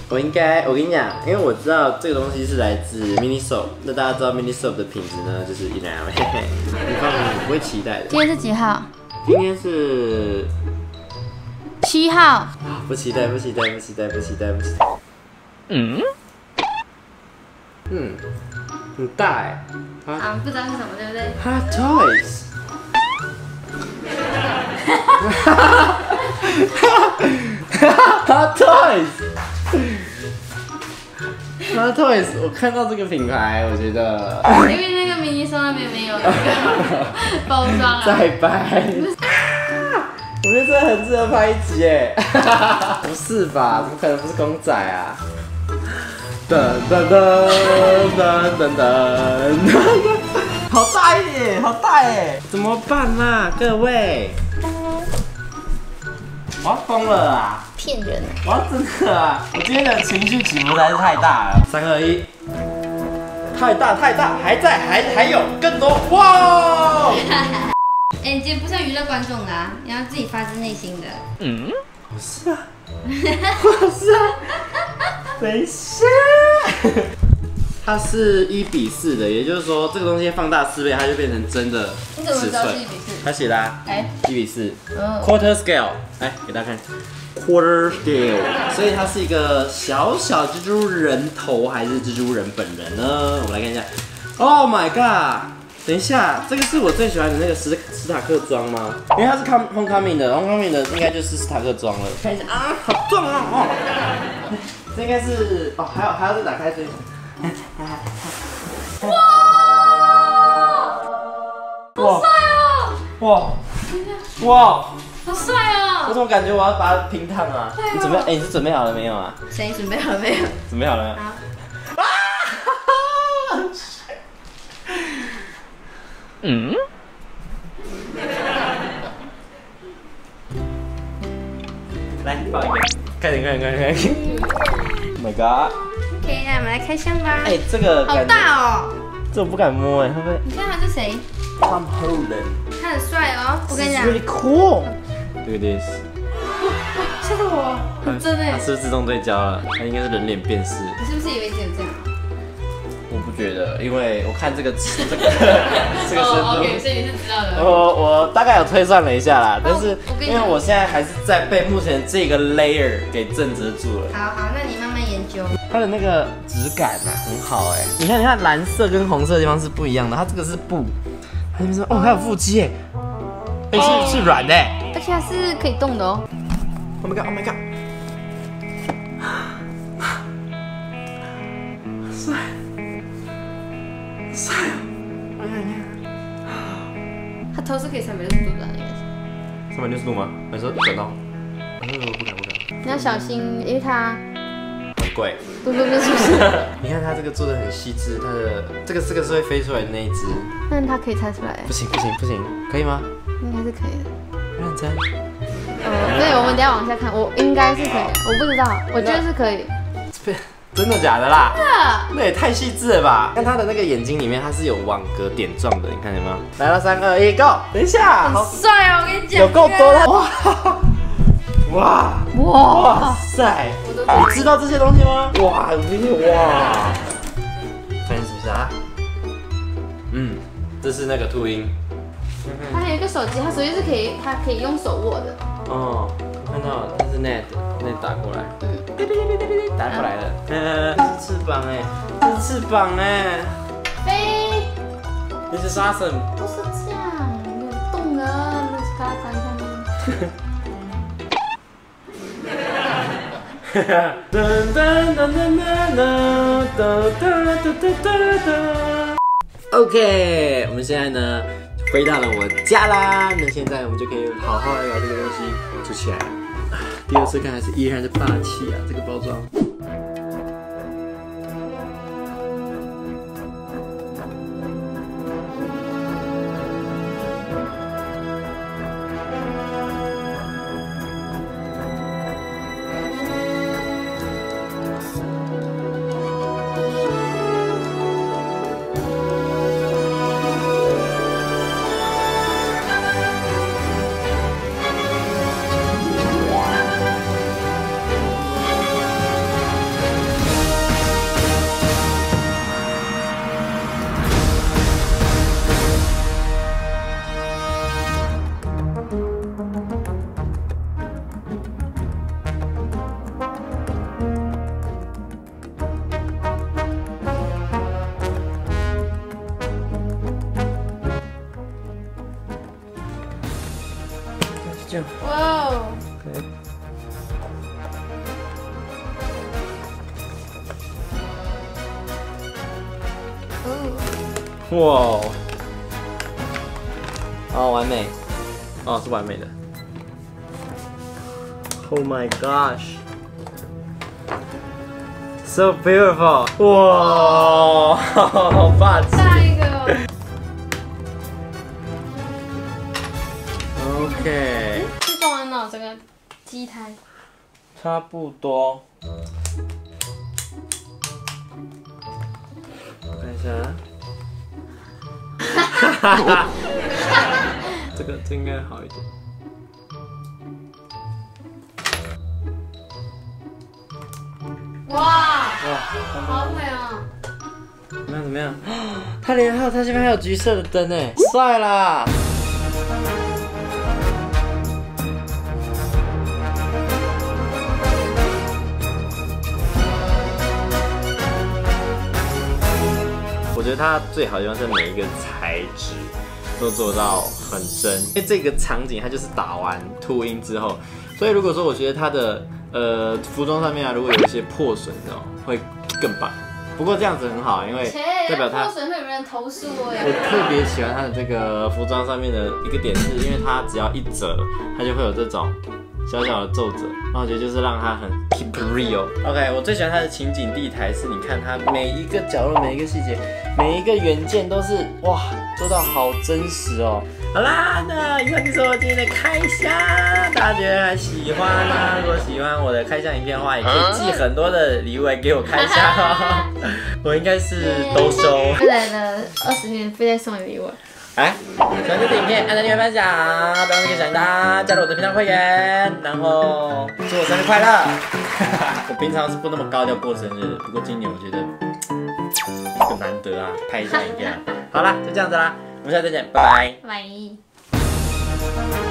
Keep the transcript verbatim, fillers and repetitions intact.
我应该，我跟你讲，因为我知道这个东西是来自 Miniso， 那大家知道 Miniso 的品质呢，就是一两，嘿嘿，你放心，你不会期待的。 今天是几号？ 今天是七号。 啊，不期待，不期待，不期待，不期待，不期待。嗯？嗯，很大哎、欸。 啊，不知道是什么，对不对 ？Hot Toys。Hot Toys。Hot Toys， 我看到这个品牌，我觉得， 因为那个迷你松那边没有那个包装啊。 再掰，我觉得这很适合拍一集哎。不是吧？怎么可能不是公仔啊？噔噔噔噔噔噔，好大耶，好大耶！怎么办啦，各位？我要疯了啊！ 骗人！ 我要真的啊！我今天的情绪起伏实在是太大了。三二一，太大太大，还在，还还有更多哇！ 哎，你今天不是要娱乐观众的啊，你要自己发自内心的。 嗯，我是啊，我是啊。等一下，它是一比四的，也就是说这个东西放大四倍，它就变成真的你怎么尺寸知道是一比四？ 它写的啊， 哎， 一比四嗯 ，quarter scale， 来给大家看 ，quarter scale， 所以它是一个小小蜘蛛人头还是蜘蛛人本人呢？我们来看一下 ，Oh my god！ 等一下，这个是我最喜欢的那个史史塔克装吗？因为它是 come homecoming 的 homecoming 的应该就是史塔克装了。看一下啊，好重啊！哦，这应该是哦，还有还要再打开这一层。哇！好帅哦！哇！哇！ 好帅哦！ 我怎么感觉我要把它平躺啊？你准备？哎，你是准备好了没有啊？ 谁准备好了没有？ 准备好了。 好。 嗯？来，抱一个，快点，快点，快点，快点 ！Oh my god！ OK， 那我们来开箱吧。 哎，这个好大哦！ 这我不敢摸哎，会不会你看他是谁？ ？Tom Holland， 他很帅哦。我跟你讲 ，Really cool。Look at this。 吓到我，很真哎它。是不是自动对焦了？它应该是人脸辨识。 你是不是以为只有这样？ 我不觉得，因为我看这个这个这个深哦度。 ，OK， 所以你是知道的。 我我大概有推算了一下啦，但是我跟你讲因为我现在还是在被目前这个 layer 给震慑住了。 好好，那你慢慢研究。 它的那个质感啊很好哎，你看你看蓝色跟红色的地方是不一样的，它这个是布，它这边说哦还有腹肌哎，哎是是软的哎而且它是可以动的哦。 ，Oh my god Oh my god， 帅帅哦，哎呀你看。 它头是可以三百六十度的，应该是。 三百六十度吗？还是说转到？呃，不敢不敢， 你要小心，因为它很贵。 不不不是不是， 你看它这个做的很细致，它的这个这个是会飞出来的那一只。 但它可以拆出来， 不行不行不行，可以吗？ 应该是可以的。 认真。 呃，对，我们等一下往下看，我应该是可以，我不知道，我觉得是可以。 真的假的啦？ 真的。 那也太细致了吧！看它的那个眼睛里面，它是有网格点状的，你看见吗？来了，三二一，Go！ 等一下， 很帅哦，我跟你讲。 有够多的哇！哇哇哇塞！你知道这些东西吗？哇，我跟你哇！看是不是啊？嗯，这是那个秃鹰。 它还有一个手机，它手机是可以，它可以用手握的。 哦，我看到了，它是 net，net 打过来， 嗯， 打过来了。呃，这是翅膀哎，这是翅膀哎， 飞。 这是沙僧。 不是这样，没有动了，那是嘎在上面。 噔噔噔噔噔噔噔噔噔噔。OK， 我们现在呢回到了我家啦，那现在我们就可以好好来把这个东西组起来了。第二次看还是依然是霸气啊，这个包装。 这样。 哇哦！ OK。 哦， 哇，哦，完美，哦，是完美的。Oh my gosh, so beautiful！ 哇，好霸气。 下一个。 OK。 是中文脑这个机台。 差不多。看一下。哈哈，这个这应该好一点。 哇， 哇， 好美哦！ 怎么样？怎么样？它连还有它这边还有橘色的灯哎，帅啦！我觉得它最好的地方是每一个材质都做到很真，因为这个场景它就是打完秃鹰之后，所以如果说我觉得它的呃服装上面啊，如果有一些破损的哦，会更棒。不过这样子很好，因为代表它破损会有人投诉哎。 我特别喜欢它的这个服装上面的一个点是，因为它只要一折，它就会有这种小小的皱褶，那我觉得就是让它很 keep real。OK， 我最喜欢它的情景地台是，你看它每一个角落、每一个细节、每一个元件都是哇，做到好真实哦。好啦，那以上就是我今天的开箱，大家觉得还喜欢吗？如果喜欢我的开箱影片的话，也可以寄很多的礼物来给我开箱哦。我应该是都收。 未来的二十年非得送你礼物。 来，喜欢这支影片，按赞、订阅、分享，不要忘记小铃铛，加入我的频道会员，然后祝我生日快乐！我平常是不那么高调过生日，不过今年我觉得很难得啊，拍一下影片啊。好啦，就这样子啦，我们下次再见，拜拜。 拜。